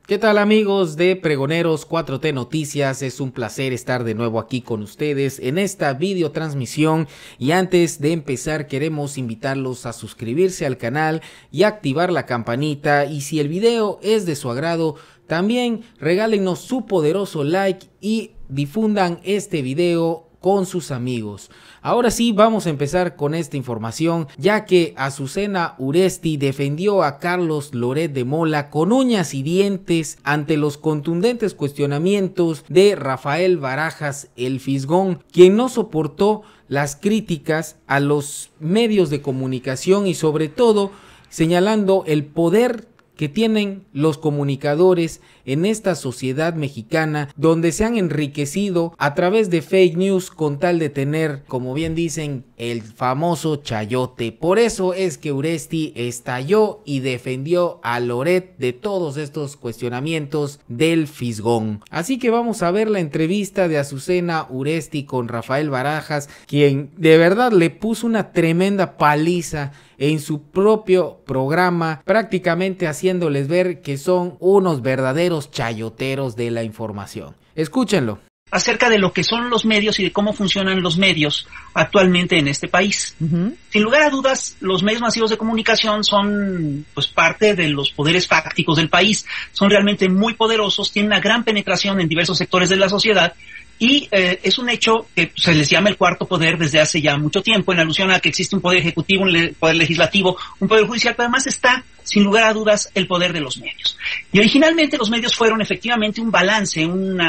¿Qué tal amigos de Pregoneros 4T Noticias? Es un placer estar de nuevo aquí con ustedes en esta videotransmisión y antes de empezar queremos invitarlos a suscribirse al canal y activar la campanita, y si el video es de su agrado también regálenos su poderoso like y difundan este video con sus amigos. Ahora sí, vamos a empezar con esta información, ya que Azucena Uresti defendió a Carlos Loret de Mola con uñas y dientes ante los contundentes cuestionamientos de Rafael Barajas el Fisgón, quien no soportó las críticas a los medios de comunicación y sobre todo señalando el poder que tienen los comunicadores en esta sociedad mexicana, donde se han enriquecido a través de fake news con tal de tener, como bien dicen, el famoso chayote. Por eso es que Uresti estalló y defendió a Loret de todos estos cuestionamientos del Fisgón. Así que vamos a ver la entrevista de Azucena Uresti con Rafael Barajas, quien de verdad le puso una tremenda paliza en su propio programa, prácticamente haciéndoles ver que son unos verdaderos chayoteros de la información. Escúchenlo. Acerca de lo que son los medios y de cómo funcionan los medios actualmente en este país. Sin lugar a dudas, los medios masivos de comunicación son pues parte de los poderes fácticos del país. Son realmente muy poderosos, tienen una gran penetración en diversos sectores de la sociedad. Y es un hecho que se les llama el cuarto poder desde hace ya mucho tiempo, en alusión a que existe un poder ejecutivo, un poder legislativo, un poder judicial, pero además está, sin lugar a dudas, el poder de los medios. Y originalmente los medios fueron efectivamente un balance,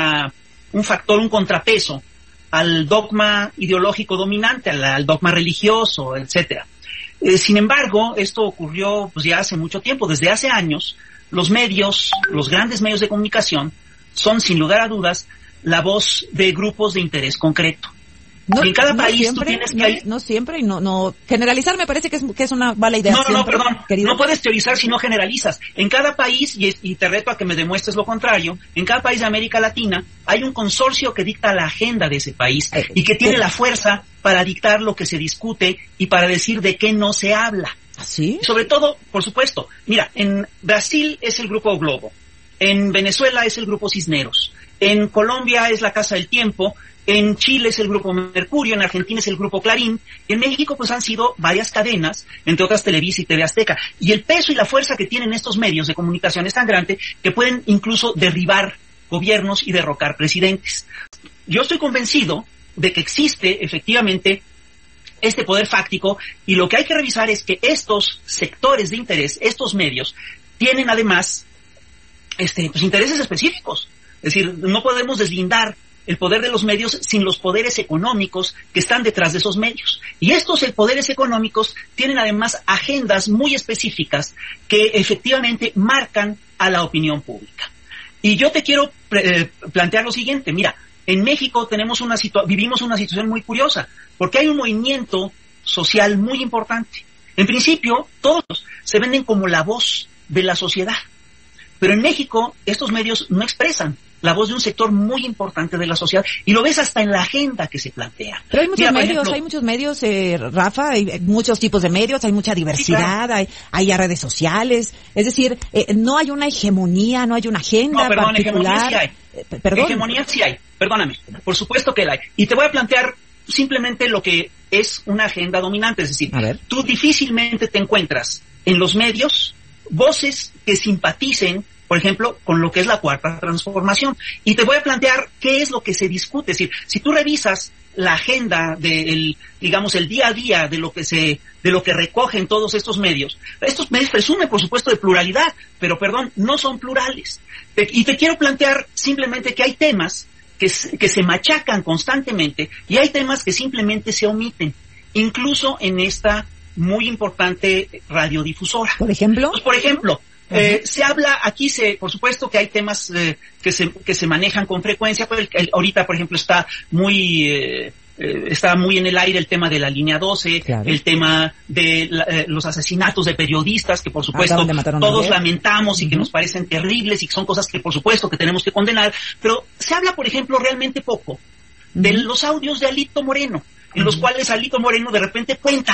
un factor, un contrapeso al dogma ideológico dominante, al dogma religioso, etcétera. Sin embargo, esto ocurrió pues ya hace mucho tiempo. Desde hace años, los medios, los grandes medios de comunicación, son, sin lugar a dudas, la voz de grupos de interés concreto. En cada país siempre, tú tienes que... No siempre, y no generalizar me parece que es una mala idea. Perdón, no puedes teorizar si no generalizas. En cada país, y te reto a que me demuestres lo contrario, en cada país de América Latina hay un consorcio que dicta la agenda de ese país y que tiene la fuerza para dictar lo que se discute y para decir de qué no se habla. ¿Sí? Sobre todo, por supuesto, mira, en Brasil es el Grupo Globo, en Venezuela es el Grupo Cisneros, en Colombia es la Casa del Tiempo, en Chile es el Grupo Mercurio, en Argentina es el Grupo Clarín, y en México pues han sido varias cadenas, entre otras Televisa y TV Azteca. Y el peso y la fuerza que tienen estos medios de comunicación es tan grande que pueden incluso derribar gobiernos y derrocar presidentes. Yo estoy convencido de que existe efectivamente este poder fáctico, y lo que hay que revisar es que estos sectores de interés, estos medios, tienen además pues intereses específicos. Es decir, no podemos deslindar el poder de los medios sin los poderes económicos que están detrás de esos medios. Y estos poderes económicos tienen además agendas muy específicas que efectivamente marcan a la opinión pública. Y yo te quiero plantear lo siguiente. Mira, en México vivimos una situación muy curiosa, porque hay un movimiento social muy importante. En principio, todos se venden como la voz de la sociedad. Pero en México, estos medios no expresan la voz de un sector muy importante de la sociedad, y lo ves hasta en la agenda que se plantea. Pero hay muchos medios, Rafa, hay muchos tipos de medios, hay mucha diversidad, sí, claro. hay ya redes sociales, es decir, no hay una hegemonía, no hay una agenda particular. Hegemonía sí hay, perdóname, por supuesto que la hay. Y te voy a plantear simplemente lo que es una agenda dominante, es decir, tú difícilmente te encuentras en los medios voces que simpaticen, por ejemplo, con lo que es la cuarta transformación. Y te voy a plantear qué es lo que se discute. Es decir, si tú revisas la agenda el día a día de lo que recogen todos estos medios presumen, por supuesto, de pluralidad, pero no son plurales. Y te quiero plantear simplemente que hay temas que se machacan constantemente y hay temas que simplemente se omiten, incluso en esta muy importante radiodifusora. ¿Por ejemplo? Pues, por ejemplo, se habla aquí, por supuesto que hay temas que se manejan con frecuencia, pero ahorita, por ejemplo, está muy en el aire el tema de la línea 12, claro. El tema de los asesinatos de periodistas, que por supuesto todos lamentamos y que nos parecen terribles y que son cosas que por supuesto que tenemos que condenar, pero se habla, por ejemplo, realmente poco de los audios de Alito Moreno, en los cuales Alito Moreno de repente cuenta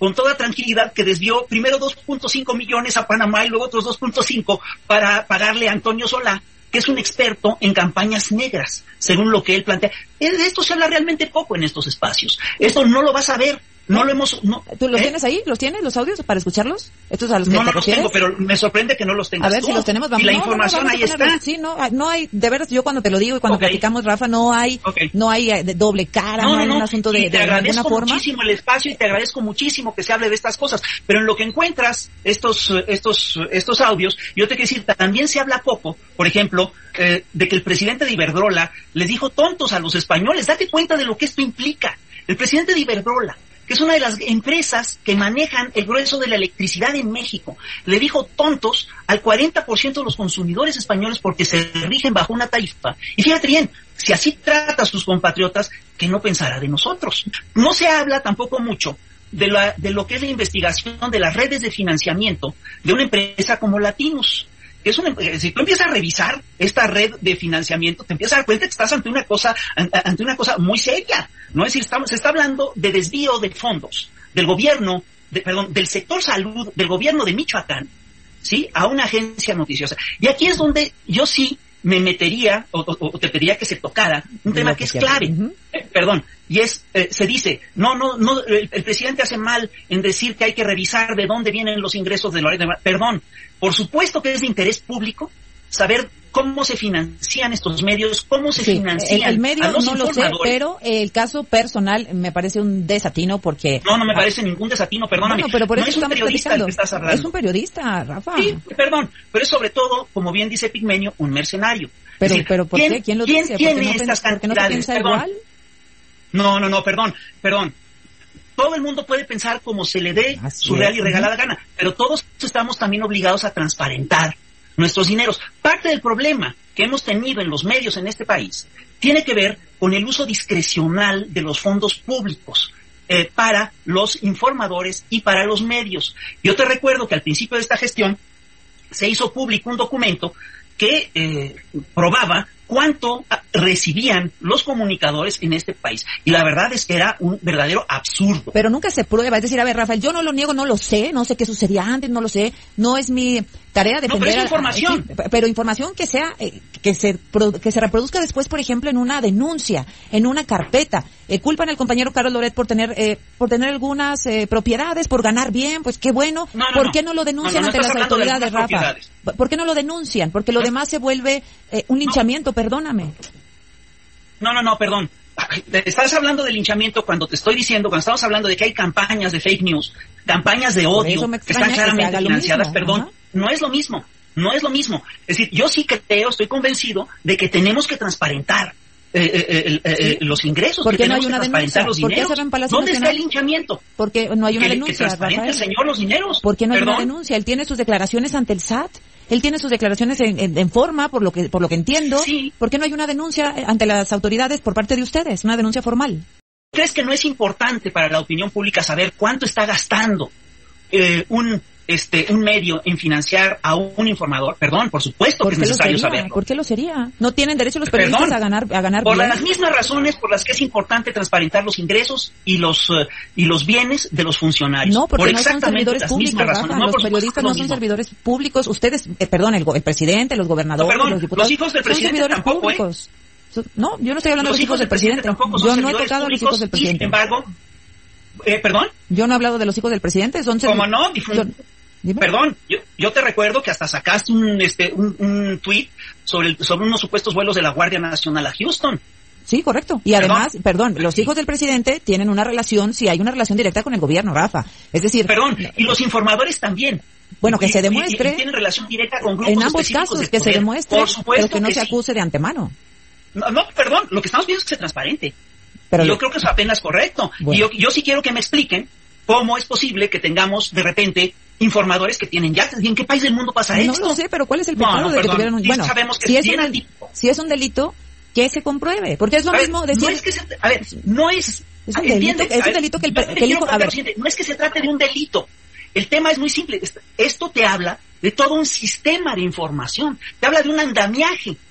con toda tranquilidad que desvió primero 2.5 millones a Panamá y luego otros 2.5 para pagarle a Antonio Solá, que es un experto en campañas negras, según lo que él plantea. De esto se habla realmente poco en estos espacios. Esto no lo vas a ver. No lo hemos... No, ¿tú los tienes ahí? ¿Los tienes, los audios, para escucharlos? ¿Estos a los que no te los tengo, pero me sorprende que no los tengas. A ver tú. si los tenemos. Vamos, y la información ahí está. Sí, no hay, de veras, yo cuando te lo digo y cuando platicamos, Rafa, no hay de doble cara, no hay un asunto de alguna forma. Te agradezco muchísimo el espacio y te agradezco muchísimo que se hable de estas cosas, pero en lo que encuentras estos audios, yo te quiero decir, también se habla poco, por ejemplo, de que el presidente de Iberdrola les dijo tontos a los españoles. Date cuenta de lo que esto implica. El presidente de Iberdrola, que es una de las empresas que manejan el grueso de la electricidad en México, le dijo tontos al 40% de los consumidores españoles porque se rigen bajo una tarifa. Y fíjate bien, si así trata a sus compatriotas, ¿qué no pensará de nosotros? No se habla tampoco mucho de lo que es la investigación de las redes de financiamiento de una empresa como Latinus. Si tú empiezas a revisar esta red de financiamiento, te empiezas a dar cuenta que estás ante una cosa muy seria, ¿no? Es decir, se está hablando de desvío de fondos del gobierno, del sector salud del gobierno de Michoacán, ¿sí? A una agencia noticiosa. Y aquí es donde yo sí me metería, o te pediría que se tocara un tema que es clave. Y es, se dice, el presidente hace mal en decir que hay que revisar de dónde vienen los ingresos de la red. Perdón, por supuesto que es de interés público saber cómo se financian estos medios, cómo se financian el medio a los no lo sé, pero el caso personal me parece un desatino porque... No me parece ningún desatino, perdóname. No, pero por eso no es un periodista del que estás hablando. Es un periodista, Rafa. Sí, perdón, pero es sobre todo, como bien dice Pigmenio, un mercenario. Pero ¿por qué? ¿Quién lo dice? ¿Quién tiene estas cantidades? ¿No se piensa igual? No, perdón. Todo el mundo puede pensar como se le dé su real y regalada gana, pero todos estamos también obligados a transparentar nuestros dineros. Parte del problema que hemos tenido en los medios en este país tiene que ver con el uso discrecional de los fondos públicos para los informadores y para los medios. Yo te recuerdo que al principio de esta gestión se hizo público un documento que probaba cuánto recibían los comunicadores en este país. Y la verdad es que era un verdadero absurdo. Pero nunca se prueba. Es decir, a ver, Rafael, yo no lo niego, no lo sé, no sé qué sucedía antes, no lo sé. No es mi tarea defender... No, pero es información. Pero información que sea, que se reproduzca después, por ejemplo, en una denuncia, en una carpeta. Culpan al compañero Carlos Loret por tener algunas propiedades, por ganar bien, pues qué bueno. ¿Por qué no lo denuncian ante las autoridades, Rafa? ¿Por qué no lo denuncian? Porque lo demás se vuelve un linchamiento, perdóname. No, perdón. Estás hablando de linchamiento cuando estamos hablando de que hay campañas de fake news, campañas de odio que están claramente financiadas, perdón, no es lo mismo. Es decir, yo sí creo, estoy convencido de que tenemos que transparentar los ingresos, ¿por qué no hay una denuncia? Los dineros. ¿Dónde está el linchamiento? Porque no hay una denuncia, que transparente Rafael. El señor los dineros. ¿Por qué no hay una denuncia? Él tiene sus declaraciones ante el SAT. Él tiene sus declaraciones en forma, por lo que entiendo. Sí. ¿Por qué no hay una denuncia ante las autoridades por parte de ustedes? Una denuncia formal. ¿Crees que no es importante para la opinión pública saber cuánto está gastando un medio en financiar a un informador? Perdón, por supuesto que es necesario saberlo. ¿Por qué lo sería? ¿No tienen derecho los periodistas a ganar por bien? Las mismas razones por las que es importante transparentar los ingresos y los bienes de los funcionarios. No, porque por no son servidores públicos, Rafa. Los periodistas no son servidores públicos. Ustedes, el presidente, los gobernadores, los diputados, los hijos del presidente son servidores tampoco, públicos. No, yo no estoy hablando de los hijos del presidente. Yo no he tocado a los hijos del presidente. Sin embargo, ¿perdón? Yo no he hablado de los hijos del presidente. ¿Cómo no? Perdón, yo te recuerdo que hasta sacaste un tuit sobre unos supuestos vuelos de la Guardia Nacional a Houston. Sí, correcto. Y además, los hijos del presidente tienen una relación, sí hay una relación directa con el gobierno, Rafa. Es decir... y los informadores también. Bueno, que se demuestre... Y tienen relación directa con grupos en ambos casos, que se demuestre, pero que no se acuse de antemano. No, perdón, lo que estamos viendo es que sea transparente. Pero yo creo que es apenas correcto. Bueno. Y yo sí quiero que me expliquen cómo es posible que tengamos, de repente, informadores que tienen yates. ¿Y en qué país del mundo pasa esto? No lo sé, pero ¿cuál es el pecado de que tuvieran un... Bueno, sabemos que si es un delito, que se compruebe. Porque es lo mismo decir... No es que no es... Es un delito, es un delito que el hijo... A ver, no es que se trate de un delito. El tema es muy simple. Esto te habla de todo un sistema de información. Te habla de un andamiaje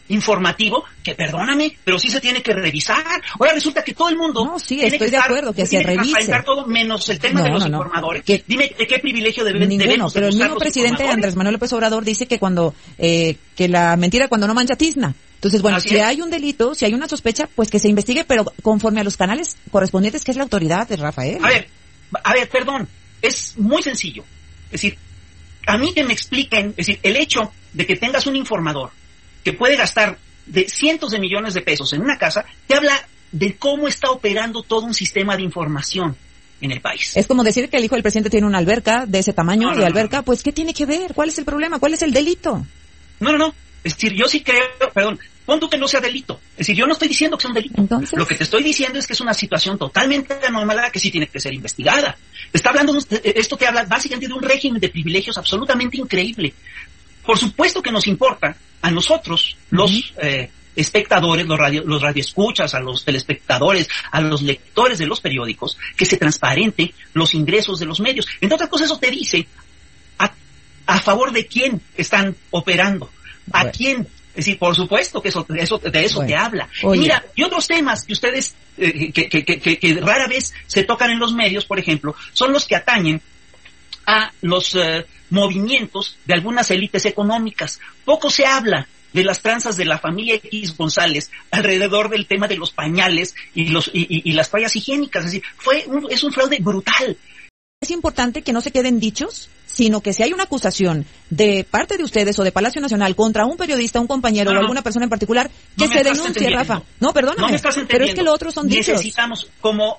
informativo que, perdóname, pero sí se tiene que revisar. Ahora resulta que todo el mundo... No, sí, estoy de acuerdo, que se revise. Todo menos el tema de los informadores. Dime, ¿de qué privilegio debemos pero el mismo presidente Andrés Manuel López Obrador dice que cuando que la mentira cuando no mancha tizna. Entonces, bueno, si hay un delito, si hay una sospecha, pues que se investigue, pero conforme a los canales correspondientes, que es la autoridad de Rafael. A ver, perdón, es muy sencillo. Es decir, a mí que me expliquen, es decir, el hecho de que tengas un informador que puede gastar de cientos de millones de pesos en una casa, te habla de cómo está operando todo un sistema de información en el país. Es como decir que el hijo del presidente tiene una alberca de ese tamaño, pues ¿qué tiene que ver? ¿Cuál es el problema? ¿Cuál es el delito? No. Es decir, yo sí creo, perdón, pon tú que no sea delito. Es decir, yo no estoy diciendo que sea un delito. Entonces, lo que te estoy diciendo es que es una situación totalmente anómala que sí tiene que ser investigada. Esto te habla básicamente de un régimen de privilegios absolutamente increíble. Por supuesto que nos importa a nosotros, los espectadores, los radioescuchas, a los telespectadores, a los lectores de los periódicos, que se transparente los ingresos de los medios. Entre otras cosas, eso te dice a favor de quién están operando, a quién. Es decir, por supuesto que de eso te habla. Y mira, y otros temas que ustedes, que rara vez se tocan en los medios, por ejemplo, son los que atañen a los movimientos de algunas élites económicas. Poco se habla de las tranzas de la familia X González alrededor del tema de los pañales y las toallas higiénicas. Es decir, es un fraude brutal. Es importante que no se queden dichos, sino que si hay una acusación de parte de ustedes o de Palacio Nacional contra un periodista, un compañero o alguna persona en particular, que se denuncie, Rafa. No, perdóname, no me estás pero es que lo otro son dichos. Necesitamos, como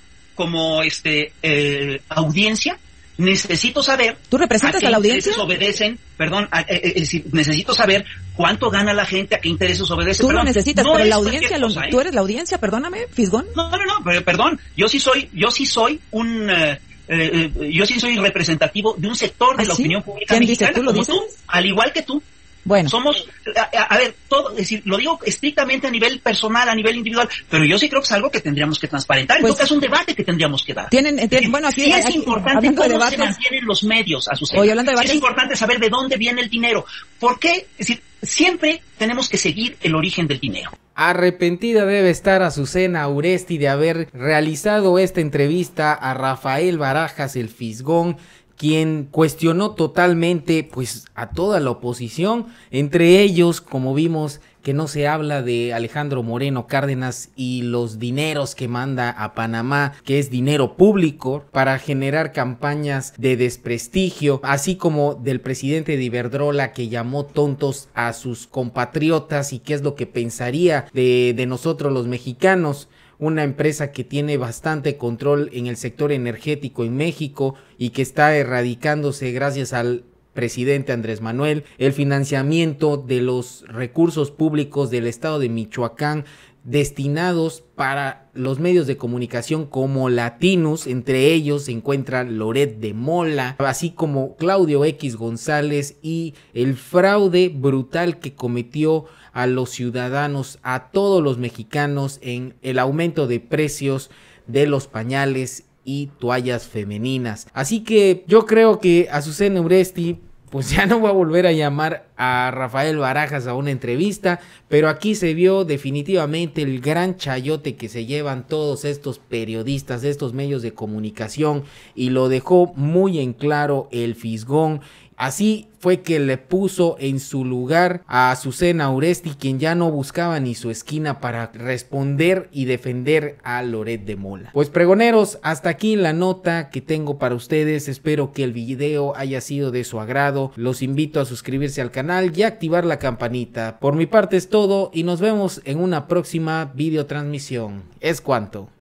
audiencia, necesito saber... ¿Tú representas a la audiencia? Obedecen, necesito saber cuánto gana la gente, a qué intereses obedecen. Tú lo necesitas, pero la audiencia, tú eres la audiencia, perdóname, Fisgón. No, perdón, yo sí soy representativo de un sector de la opinión pública mexicana, ¿Tú lo dices? Al igual que tú. Bueno. Somos, a ver, todo, es decir, lo digo estrictamente a nivel personal, a nivel individual, pero yo sí creo que es algo que tendríamos que transparentar. Pues, en todo caso, es un debate que tendríamos que dar. Bueno, aquí sí es importante cómo de se mantienen los medios a sus es importante saber de dónde viene el dinero. ¿Por qué? Es decir, siempre tenemos que seguir el origen del dinero. Arrepentida debe estar Azucena Uresti de haber realizado esta entrevista a Rafael Barajas el Fisgón, quien cuestionó totalmente pues a toda la oposición, entre ellos, como vimos, que no se habla de Alejandro Moreno Cárdenas y los dineros que manda a Panamá, que es dinero público para generar campañas de desprestigio, así como del presidente de Iberdrola, que llamó tontos a sus compatriotas y qué es lo que pensaría de nosotros los mexicanos. Una empresa que tiene bastante control en el sector energético en México y que está erradicándose gracias al presidente Andrés Manuel, el financiamiento de los recursos públicos del estado de Michoacán destinados para los medios de comunicación como Latinus, entre ellos se encuentra Loret de Mola, así como Claudio X González, y el fraude brutal que cometió a los ciudadanos, a todos los mexicanos, en el aumento de precios de los pañales y toallas femeninas. Así que yo creo que Azucena Uresti pues ya no va a volver a llamar a Rafael Barajas a una entrevista, pero aquí se vio definitivamente el gran chayote que se llevan todos estos periodistas, estos medios de comunicación, y lo dejó muy en claro el Fisgón. Así fue que le puso en su lugar a Azucena Uresti, quien ya no buscaba ni su esquina para responder y defender a Loret de Mola. Pues pregoneros, hasta aquí la nota que tengo para ustedes. Espero que el video haya sido de su agrado. Los invito a suscribirse al canal y a activar la campanita. Por mi parte es todo y nos vemos en una próxima videotransmisión. Es cuanto.